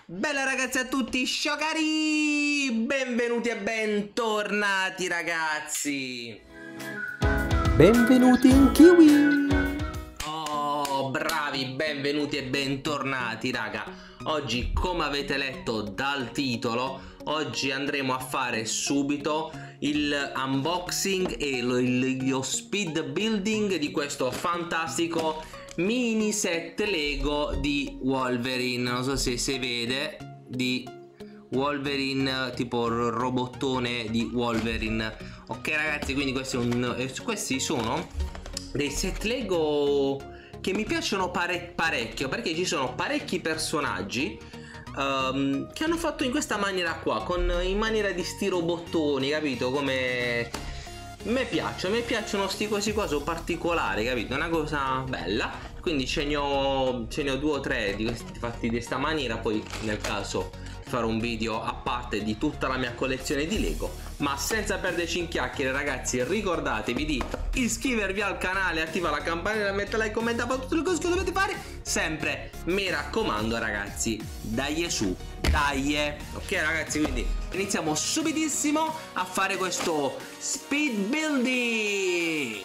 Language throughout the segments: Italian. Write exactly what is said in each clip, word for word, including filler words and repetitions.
Bella ragazzi a tutti, sciocari! Benvenuti e bentornati ragazzi! Benvenuti in Kiwi! Oh, bravi, benvenuti e bentornati raga! Oggi, come avete letto dal titolo, oggi andremo a fare subito il unboxing e lo, il, lo speed building di questo fantastico mini set Lego di Wolverine. Non so se si vede, di Wolverine, tipo il robottone di Wolverine. Ok ragazzi, quindi questi, un, questi sono dei set Lego che mi piacciono pare, parecchio, perché ci sono parecchi personaggi um, che hanno fatto in questa maniera qua, con, in maniera di sti robottoni, capito? Come... mi piacciono, mi piacciono sti cosi qua, sono particolari, capito? È una cosa bella. Quindi ce ne ho, ce ne ho due o tre di questi fatti di questa maniera. Poi nel caso farò un video a parte di tutta la mia collezione di Lego. Ma senza perderci in chiacchiere ragazzi, ricordatevi di iscrivervi al canale, attiva la campanella, mettere like, commenta, fate tutte le cose che dovete fare. Sempre, mi raccomando ragazzi, dai su, dai. Ok ragazzi, quindi iniziamo subitissimo a fare questo speed building.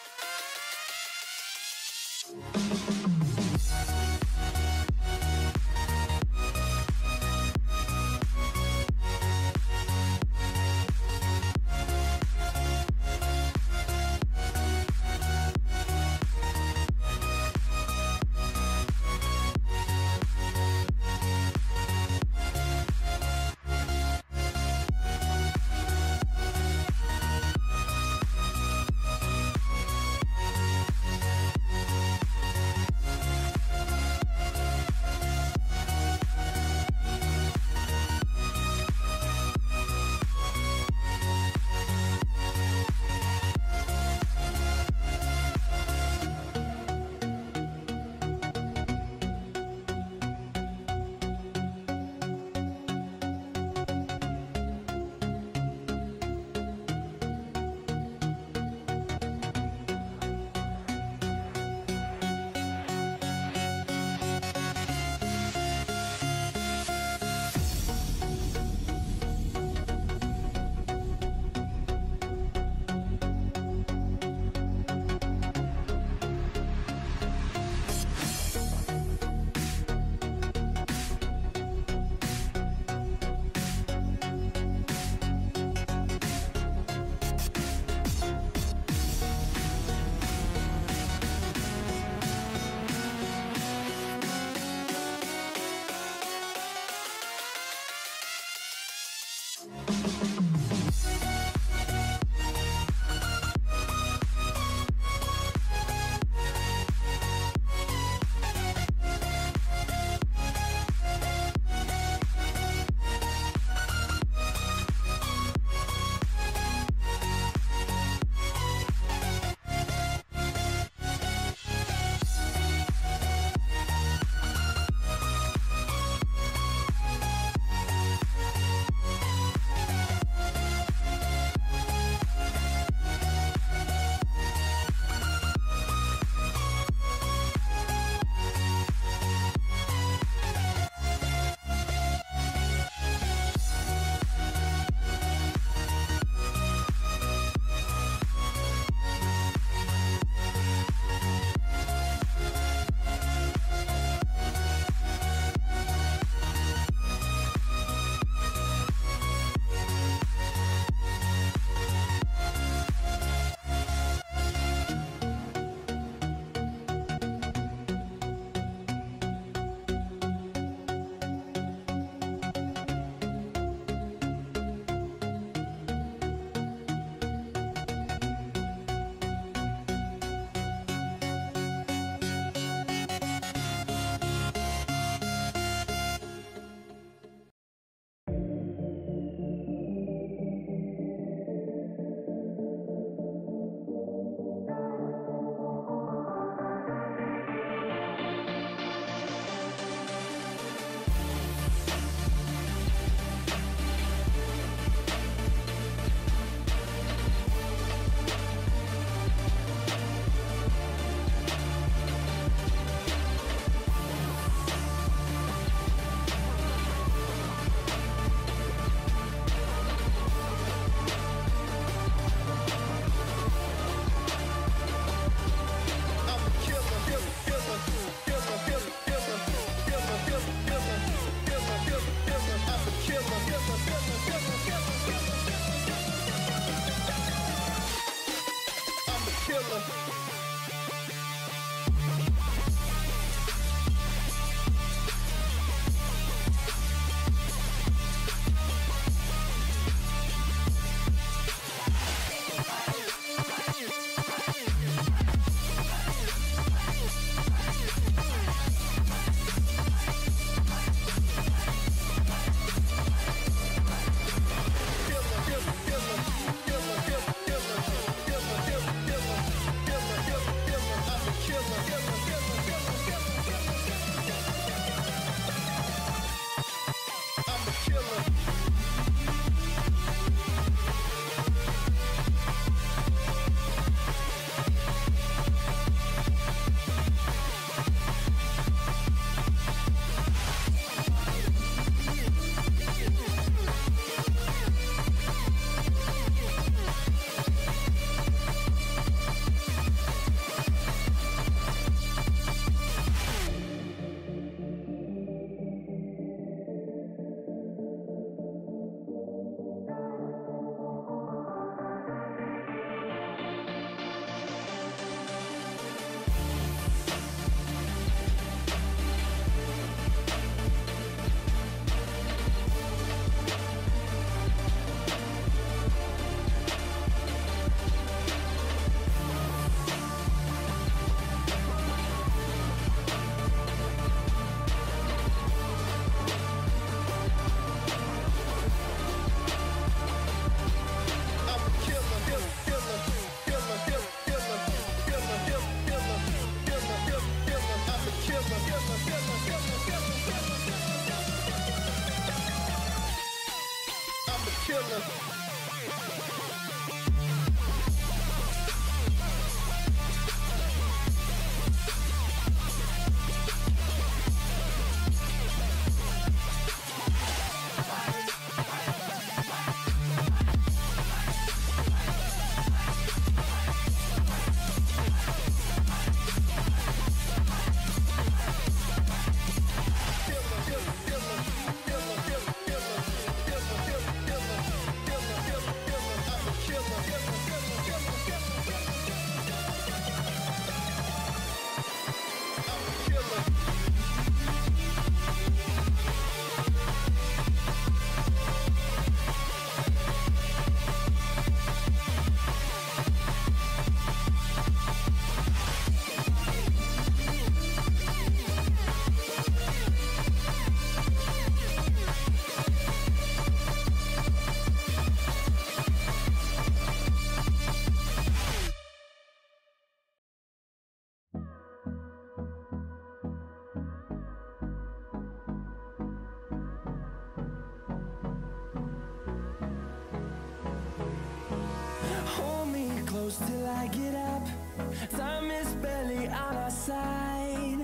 Till I get up, time is barely on our side.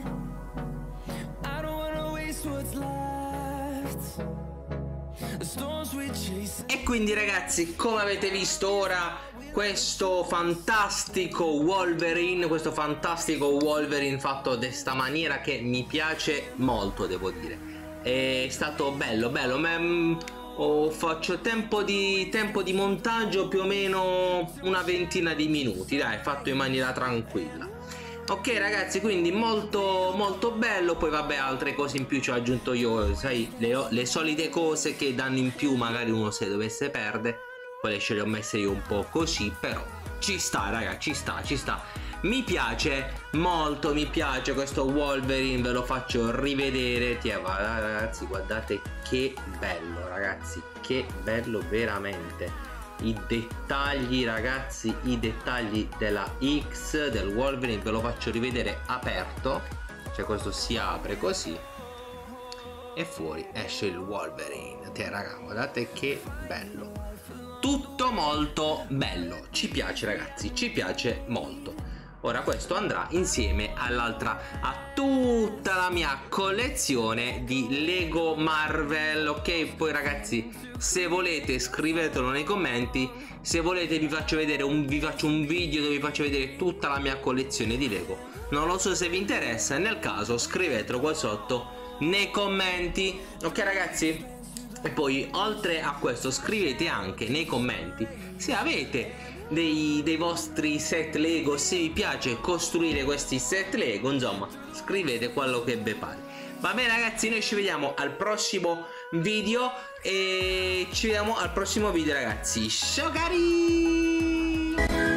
I don't wanna waste what's left. The storms we chase. E quindi ragazzi, come avete visto ora, questo fantastico Wolverine, questo fantastico Wolverine fatto di questa maniera che mi piace molto, devo dire. È stato bello, bello, ma Oh, faccio tempo di, tempo di montaggio più o meno una ventina di minuti, dai, fatto in maniera tranquilla. Ok ragazzi, quindi molto molto bello. Poi vabbè, altre cose in più ci ho aggiunto io, sai, le, le solite cose che danno in più magari uno se dovesse perdere, quelle ce le ho messe io un po' così, però ci sta ragazzi, ci sta, ci sta. Mi piace molto, mi piace questo Wolverine, ve lo faccio rivedere. Tiè, ragazzi, guardate che bello ragazzi, che bello veramente. I dettagli ragazzi, i dettagli della X del Wolverine, ve lo faccio rivedere aperto. Cioè questo si apre così e fuori esce il Wolverine. Tiè raga, guardate che bello. Tutto molto bello, ci piace ragazzi, ci piace molto. Ora questo andrà insieme all'altra, a tutta la mia collezione di Lego Marvel, ok? Poi ragazzi, se volete scrivetelo nei commenti, se volete vi faccio vedere un, vi faccio un video dove vi faccio vedere tutta la mia collezione di Lego. Non lo so se vi interessa, e nel caso scrivetelo qua sotto nei commenti, ok ragazzi? E poi oltre a questo scrivete anche nei commenti se avete Dei, dei vostri set Lego, se vi piace costruire questi set Lego, insomma scrivete quello che vi pare. Va bene ragazzi, noi ci vediamo al prossimo video e ci vediamo al prossimo video ragazzi. Ciao cari!